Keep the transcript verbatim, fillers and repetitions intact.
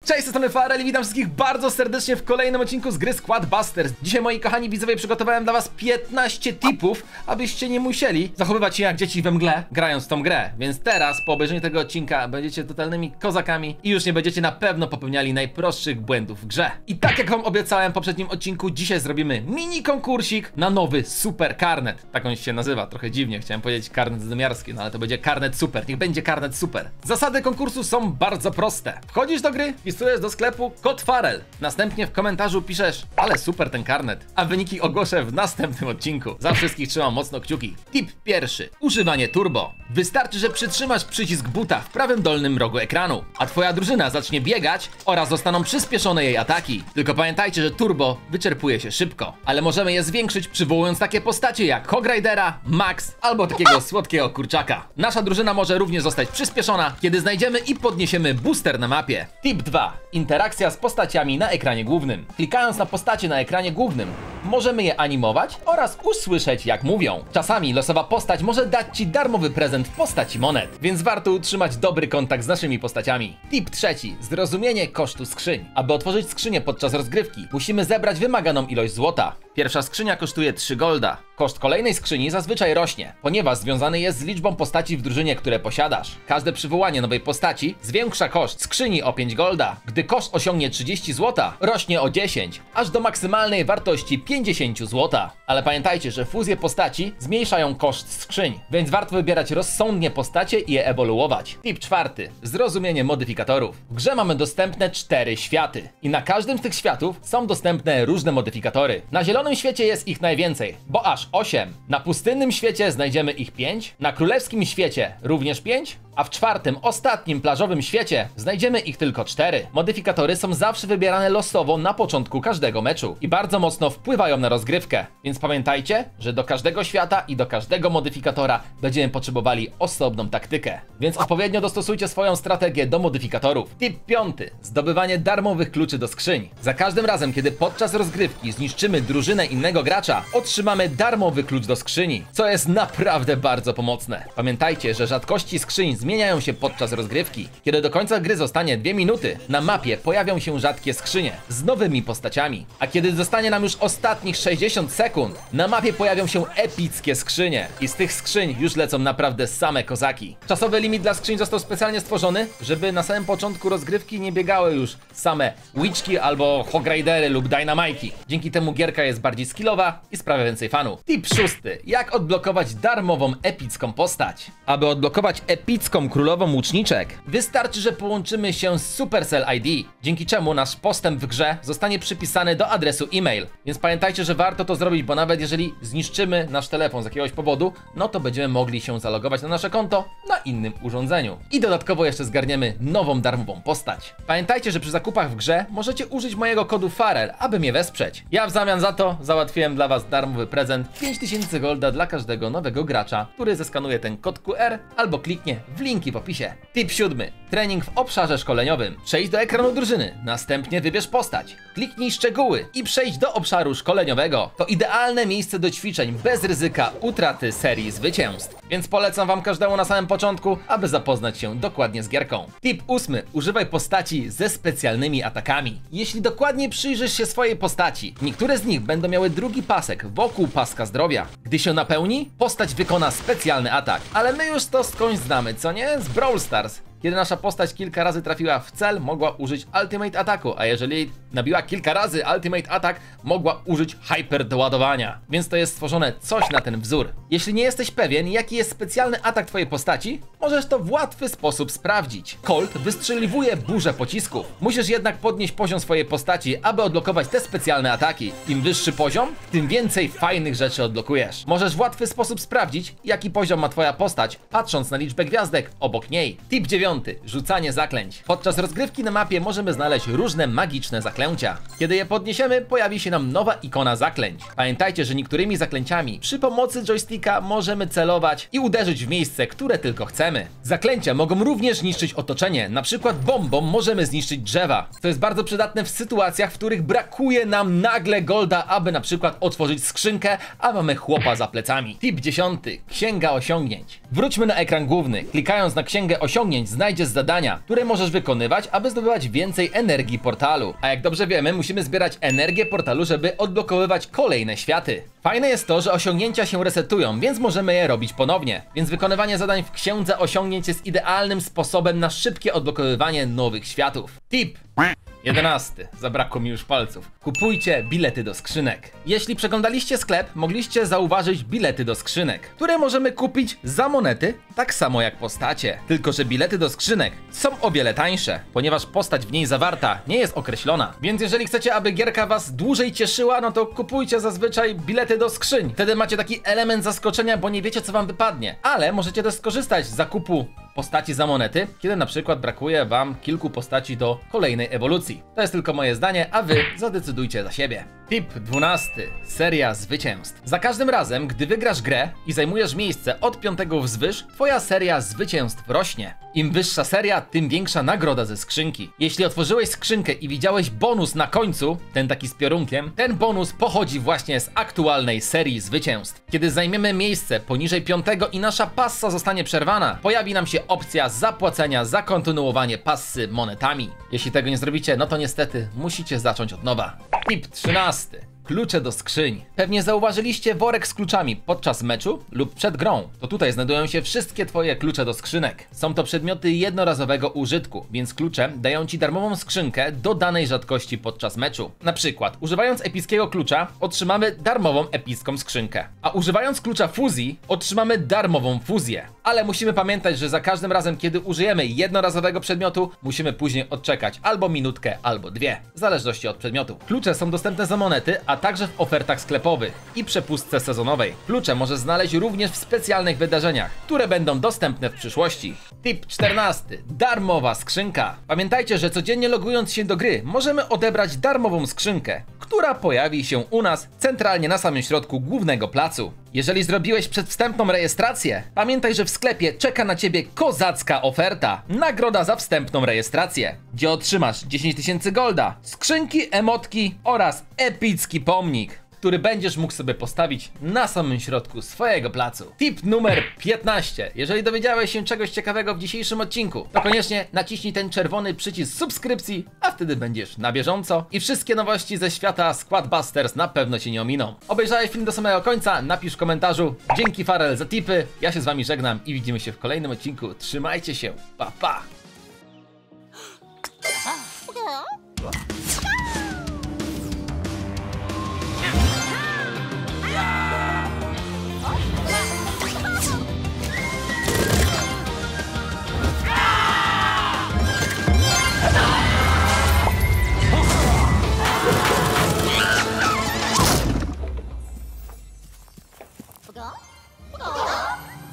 Cześć, z tej strony Farel i witam wszystkich bardzo serdecznie w kolejnym odcinku z gry Squad Busters. Dzisiaj, moi kochani widzowie, przygotowałem dla was piętnaście tipów, abyście nie musieli zachowywać się jak dzieci we mgle, grając w tą grę. Więc teraz, po obejrzeniu tego odcinka, będziecie totalnymi kozakami i już nie będziecie na pewno popełniali najprostszych błędów w grze. I tak jak wam obiecałem w poprzednim odcinku, dzisiaj zrobimy mini konkursik na nowy super karnet. Tak on się nazywa, trochę dziwnie, chciałem powiedzieć karnet zdomiarski, no ale to będzie karnet super, niech będzie karnet super. Zasady konkursu są bardzo proste. Wchodzisz do gry, wpisujesz do sklepu kod Farel. Następnie w komentarzu piszesz, ale super ten karnet, a wyniki ogłoszę w następnym odcinku. Za wszystkich trzymam mocno kciuki. Tip pierwszy. Używanie turbo. Wystarczy, że przytrzymasz przycisk buta w prawym dolnym rogu ekranu, a twoja drużyna zacznie biegać oraz zostaną przyspieszone jej ataki. Tylko pamiętajcie, że turbo wyczerpuje się szybko, ale możemy je zwiększyć, przywołując takie postacie jak Hog Ridera, Max albo takiego słodkiego kurczaka. Nasza drużyna może również zostać przyspieszona, kiedy znajdziemy i podniesiemy booster na mapie. Tip dwa. Interakcja z postaciami na ekranie głównym. Klikając na postacie na ekranie głównym, możemy je animować oraz usłyszeć, jak mówią. Czasami losowa postać może dać ci darmowy prezent w postaci monet, więc warto utrzymać dobry kontakt z naszymi postaciami. Tip trzeci. Zrozumienie kosztu skrzyń. Aby otworzyć skrzynię podczas rozgrywki, musimy zebrać wymaganą ilość złota. Pierwsza skrzynia kosztuje trzy golda. Koszt kolejnej skrzyni zazwyczaj rośnie, ponieważ związany jest z liczbą postaci w drużynie, które posiadasz. Każde przywołanie nowej postaci zwiększa koszt skrzyni o pięć golda. Gdy koszt osiągnie trzydzieści złota, rośnie o dziesięć, aż do maksymalnej wartości pięćdziesiąt złota. Ale pamiętajcie, że fuzje postaci zmniejszają koszt skrzyń, więc warto wybierać rozsądnie postacie i je ewoluować. Tip czwarty. Zrozumienie modyfikatorów. W grze mamy dostępne cztery światy i na każdym z tych światów są dostępne różne modyfikatory. Na zielonym świecie jest ich najwięcej, bo aż osiem. Na pustynnym świecie znajdziemy ich pięć, na królewskim świecie również pięć, a w czwartym, ostatnim plażowym świecie znajdziemy ich tylko cztery. Modyfikatory są zawsze wybierane losowo na początku każdego meczu i bardzo mocno wpływają na rozgrywkę, więc pamiętajcie, że do każdego świata i do każdego modyfikatora będziemy potrzebowali osobną taktykę, więc odpowiednio dostosujcie swoją strategię do modyfikatorów. Tip piąty. Zdobywanie darmowych kluczy do skrzyń. Za każdym razem, kiedy podczas rozgrywki zniszczymy drużynę innego gracza, otrzymamy darmowy klucz do skrzyni, co jest naprawdę bardzo pomocne. Pamiętajcie, że rzadkości skrzyń zmieniają się podczas rozgrywki. Kiedy do końca gry zostanie dwie minuty, na mapie pojawią się rzadkie skrzynie z nowymi postaciami. A kiedy zostanie nam już ostatnich sześćdziesiąt sekund, na mapie pojawią się epickie skrzynie. I z tych skrzyń już lecą naprawdę same kozaki. Czasowy limit dla skrzyń został specjalnie stworzony, żeby na samym początku rozgrywki nie biegały już same Witchki albo Hog Ridery lub Dynamajki. Dzięki temu gierka jest bardziej skillowa i sprawia więcej fanów. Tip szósty. Jak odblokować darmową epicką postać? Aby odblokować epicką królową łuczniczek, wystarczy, że połączymy się z Supercell I D, dzięki czemu nasz postęp w grze zostanie przypisany do adresu e-mail. Więc pamiętajcie, że warto to zrobić, bo nawet jeżeli zniszczymy nasz telefon z jakiegoś powodu, no to będziemy mogli się zalogować na nasze konto na innym urządzeniu. I dodatkowo jeszcze zgarniemy nową darmową postać. Pamiętajcie, że przy zakupach w grze możecie użyć mojego kodu Farel, aby mnie wesprzeć. Ja w zamian za to załatwiłem dla was darmowy prezent pięć tysięcy golda dla każdego nowego gracza, który zeskanuje ten kod Q R albo kliknie w linki w opisie. Tip siódmy. Trening w obszarze szkoleniowym. Przejdź do ekranu drużyny, następnie wybierz postać, kliknij szczegóły i przejdź do obszaru szkoleniowego. To idealne miejsce do ćwiczeń bez ryzyka utraty serii zwycięstw. Więc polecam wam każdemu na samym początku, aby zapoznać się dokładnie z gierką. Tip ósmy. Używaj postaci ze specjalnymi atakami. Jeśli dokładnie przyjrzysz się swojej postaci, niektóre z nich będą miały drugi pasek wokół paska zdrowia. Gdy się napełni, postać wykona specjalny atak. Ale my już to skądś znamy, co nie? Z Brawl Stars. Kiedy nasza postać kilka razy trafiła w cel, mogła użyć Ultimate Ataku, a jeżeli nabiła kilka razy Ultimate Attack, mogła użyć Hyper doładowania. Więc to jest stworzone coś na ten wzór. Jeśli nie jesteś pewien, jaki jest specjalny atak twojej postaci, możesz to w łatwy sposób sprawdzić. Colt wystrzeliwuje burzę pocisków. Musisz jednak podnieść poziom swojej postaci, aby odblokować te specjalne ataki. Im wyższy poziom, tym więcej fajnych rzeczy odblokujesz. Możesz w łatwy sposób sprawdzić, jaki poziom ma twoja postać, patrząc na liczbę gwiazdek obok niej. Tip dziewiąty. Rzucanie zaklęć. Podczas rozgrywki na mapie możemy znaleźć różne magiczne zaklęcia. Kiedy je podniesiemy, pojawi się nam nowa ikona zaklęć. Pamiętajcie, że niektórymi zaklęciami przy pomocy joysticka możemy celować i uderzyć w miejsce, które tylko chcemy. Zaklęcia mogą również niszczyć otoczenie. Na przykład bombą możemy zniszczyć drzewa. To jest bardzo przydatne w sytuacjach, w których brakuje nam nagle golda, aby na przykład otworzyć skrzynkę, a mamy chłopa za plecami. Tip dziesiąty. Księga osiągnięć. Wróćmy na ekran główny. Klikając na księgę osiągnięć znajdziesz zadania, które możesz wykonywać, aby zdobywać więcej energii portalu. A jak dobrze wiemy, musimy zbierać energię portalu, żeby odblokowywać kolejne światy. Fajne jest to, że osiągnięcia się resetują, więc możemy je robić ponownie. Więc wykonywanie zadań w księdze osiągnięć jest idealnym sposobem na szybkie odblokowywanie nowych światów. Tip jedenasty. Zabrakło mi już palców. Kupujcie bilety do skrzynek. Jeśli przeglądaliście sklep, mogliście zauważyć bilety do skrzynek, które możemy kupić za monety, tak samo jak postacie. Tylko że bilety do skrzynek są o wiele tańsze, ponieważ postać w niej zawarta nie jest określona. Więc jeżeli chcecie, aby gierka was dłużej cieszyła, no to kupujcie zazwyczaj bilety do skrzyń. Wtedy macie taki element zaskoczenia, bo nie wiecie, co wam wypadnie. Ale możecie też skorzystać z zakupu postaci za monety, kiedy na przykład brakuje wam kilku postaci do kolejnej ewolucji. To jest tylko moje zdanie, a wy zadecydujcie za siebie. Tip dwunasty. Seria zwycięstw. Za każdym razem, gdy wygrasz grę i zajmujesz miejsce od piątego wzwyż, twoja seria zwycięstw rośnie. Im wyższa seria, tym większa nagroda ze skrzynki. Jeśli otworzyłeś skrzynkę i widziałeś bonus na końcu, ten taki z piorunkiem, ten bonus pochodzi właśnie z aktualnej serii zwycięstw. Kiedy zajmiemy miejsce poniżej piątego i nasza passa zostanie przerwana, pojawi nam się opcja zapłacenia za kontynuowanie passy monetami. Jeśli tego nie zrobicie, no to niestety musicie zacząć od nowa. Tip trzynasty. Klucze do skrzyń. Pewnie zauważyliście worek z kluczami podczas meczu lub przed grą. To tutaj znajdują się wszystkie twoje klucze do skrzynek. Są to przedmioty jednorazowego użytku, więc klucze dają ci darmową skrzynkę do danej rzadkości podczas meczu. Na przykład, używając epickiego klucza, otrzymamy darmową epicką skrzynkę. A używając klucza fuzji, otrzymamy darmową fuzję. Ale musimy pamiętać, że za każdym razem, kiedy użyjemy jednorazowego przedmiotu, musimy później odczekać albo minutkę, albo dwie, w zależności od przedmiotu. Klucze są dostępne za monety, a także w ofertach sklepowych i przepustce sezonowej. Klucze możesz znaleźć również w specjalnych wydarzeniach, które będą dostępne w przyszłości. Tip czternasty. Darmowa skrzynka. Pamiętajcie, że codziennie logując się do gry, możemy odebrać darmową skrzynkę, która pojawi się u nas centralnie na samym środku głównego placu. Jeżeli zrobiłeś przedwstępną rejestrację, pamiętaj, że w sklepie czeka na ciebie kozacka oferta. Nagroda za wstępną rejestrację, gdzie otrzymasz dziesięć tysięcy golda, skrzynki, emotki oraz epicki pomnik, który będziesz mógł sobie postawić na samym środku swojego placu. Tip numer piętnaście. Jeżeli dowiedziałeś się czegoś ciekawego w dzisiejszym odcinku, to koniecznie naciśnij ten czerwony przycisk subskrypcji, a wtedy będziesz na bieżąco i wszystkie nowości ze świata Squad Busters na pewno cię nie ominą. Obejrzałeś film do samego końca? Napisz w komentarzu. Dzięki Farel za tipy, ja się z wami żegnam i widzimy się w kolejnym odcinku. Trzymajcie się, pa pa! Go? Go?